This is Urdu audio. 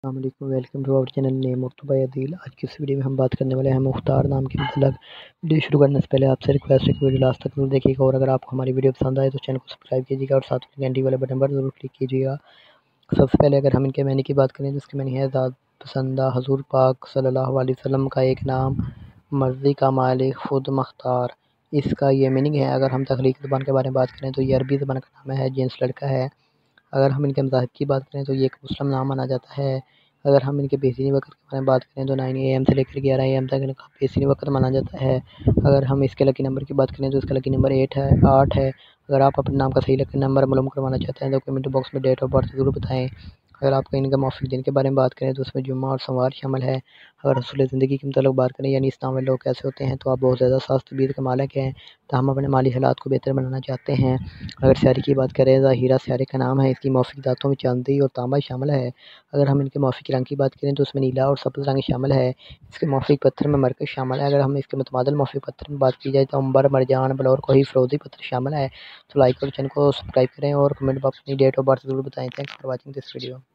السلام علیکم، welcome to our channel name Maktooba Adeel. آج کی اس ویڈیو میں ہم بات کرنے والے ہیں مختار نام کے متعلق۔ ویڈیو شروع کرنے سے پہلے آپ سے ریکویسٹ ہے کہ ویڈیو لاسٹ تک ضرور دیکھیے گا، اور اگر آپ کو ہماری ویڈیو پسند آئے تو چینل کو سبسکرائب کیجیے گا اور ساتھ میں گھنٹی والے بٹن پر ضرور کلک کیجیے گا۔ سب سے پہلے اگر ہم ان کے معنی کی بات کریں تو اس کے معنی ہے ذات پسندہ، حضور پاک صلی اللہ علیہ وسلم کا ایک نام، مرضی کا مالک، خود مختار۔ اس کا یہ میننگ ہے۔ اگر ہم تخلیقی زبان کے بارے میں بات کریں تو یہ عربی زبان کا نام ہے، جنس لڑکا ہے۔ اگر ہم ان کے مذاہب کی بات کریں تو یہ ایک مسلم نام مانا جاتا ہے۔ اگر ہم ان کے بیسینی وقت کے بارے میں بات کریں تو 9 AM سے لے کر 11 AM تک ان کا بیسینی وقت مانا جاتا ہے۔ اگر ہم اس کے لکی نمبر کی بات کریں تو اس کا لکی نمبر 8 ہے۔ اگر آپ اپنے نام کا صحیح لکی نمبر معلوم کروانا چاہتے ہیں تو کمنٹ باکس میں ڈیٹ آف برتھ ضرور بتائیں۔ اگر آپ کو ان کا موافق دن کے بارے میں بات کریں تو اس میں جمعہ اور سوموار شامل ہے۔ اگر حصول زندگی کے متعلق بات کریں یعنی اسلام میں لوگ کیسے ہوتے ہیں تو آپ بہت زیادہ ساز طبیعت کے مالک ہیں، تاہم اپنے مالی حالات کو بہتر بنانا چاہتے ہیں۔ اگر سیارے کی بات کریں، ظاہرہ سیارے کا نام ہے، اس کی موافق دھاتوں میں چاندی اور تانبا شامل ہے۔ اگر ہم ان کے موافق رنگ کی بات کریں تو اس میں نیلا اور سبز رنگ شامل ہے۔ اس کے موافق پتھر میں مرکز شامل ہے۔ اگر ہم اس کے متبادل موافق پتھر میں بات کی جائے تو عنبر، مرجان، بلور، کوہی، فیروزی پتھر شامل ہے۔ تو لائک اور چینل کو سبسکرائب کریں اور کمنٹ باکس میں ڈیٹ آف برتھ ضرور بتائیں۔ Thanks for watching this video.